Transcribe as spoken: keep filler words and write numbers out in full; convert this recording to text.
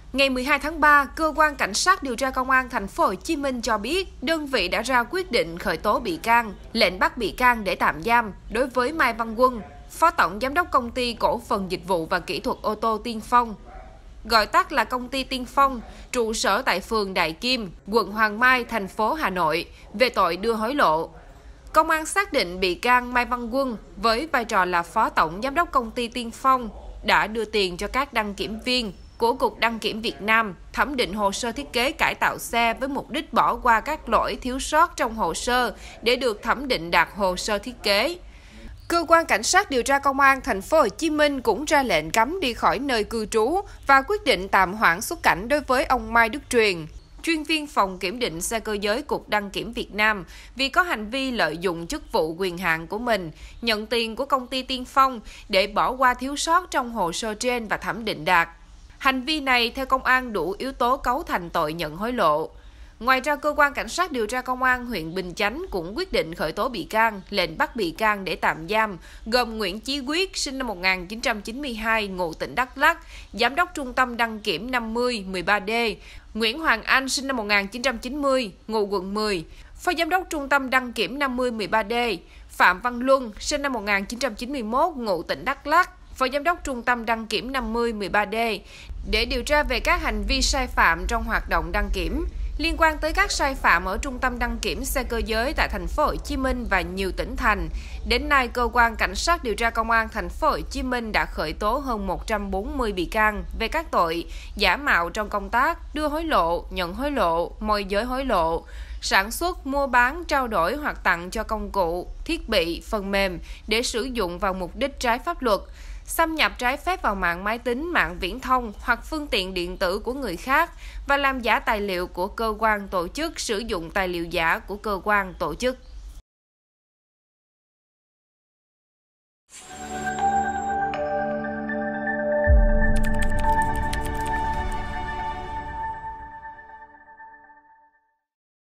Ngày mười hai tháng ba, cơ quan cảnh sát điều tra công an thành phố Hồ Chí Minh cho biết đơn vị đã ra quyết định khởi tố bị can, lệnh bắt bị can để tạm giam đối với Mai Văn Quân, Phó Tổng Giám đốc Công ty Cổ phần Dịch vụ và Kỹ thuật ô tô Tiên Phong, gọi tắt là Công ty Tiên Phong, trụ sở tại phường Đại Kim, quận Hoàng Mai, thành phố Hà Nội, về tội đưa hối lộ. Công an xác định bị can Mai Văn Quân với vai trò là Phó Tổng Giám đốc Công ty Tiên Phong đã đưa tiền cho các đăng kiểm viên của Cục Đăng kiểm Việt Nam thẩm định hồ sơ thiết kế cải tạo xe với mục đích bỏ qua các lỗi thiếu sót trong hồ sơ để được thẩm định đạt hồ sơ thiết kế. Cơ quan cảnh sát điều tra công an thành phố Hồ Chí Minh cũng ra lệnh cấm đi khỏi nơi cư trú và quyết định tạm hoãn xuất cảnh đối với ông Mai Đức Truyền, chuyên viên phòng kiểm định xe cơ giới Cục Đăng kiểm Việt Nam, vì có hành vi lợi dụng chức vụ quyền hạn của mình, nhận tiền của công ty Tiên Phong để bỏ qua thiếu sót trong hồ sơ trên và thẩm định đạt. Hành vi này theo công an đủ yếu tố cấu thành tội nhận hối lộ. Ngoài ra, cơ quan cảnh sát điều tra công an huyện Bình Chánh cũng quyết định khởi tố bị can, lệnh bắt bị can để tạm giam, gồm Nguyễn Chí Quyết, sinh năm một nghìn chín trăm chín mươi hai, ngụ tỉnh Đắk Lắk, Giám đốc Trung tâm Đăng kiểm năm mươi mười ba D, Nguyễn Hoàng Anh, sinh năm một nghìn chín trăm chín mươi, ngụ quận mười, Phó Giám đốc Trung tâm Đăng kiểm năm mươi mười ba D, Phạm Văn Luân, sinh năm một nghìn chín trăm chín mươi mốt, ngụ tỉnh Đắk Lắk, Phó Giám đốc Trung tâm Đăng kiểm năm mươi mười ba D, để điều tra về các hành vi sai phạm trong hoạt động đăng kiểm liên quan tới các sai phạm ở Trung tâm Đăng kiểm xe cơ giới tại thành phố Hồ Chí Minh và nhiều tỉnh thành. Đến nay, cơ quan cảnh sát điều tra công an thành phố Hồ Chí Minh đã khởi tố hơn một trăm bốn mươi bị can về các tội giả mạo trong công tác, đưa hối lộ, nhận hối lộ, môi giới hối lộ, sản xuất, mua bán, trao đổi hoặc tặng cho công cụ, thiết bị, phần mềm để sử dụng vào mục đích trái pháp luật, xâm nhập trái phép vào mạng máy tính, mạng viễn thông hoặc phương tiện điện tử của người khác và làm giả tài liệu của cơ quan tổ chức, sử dụng tài liệu giả của cơ quan tổ chức.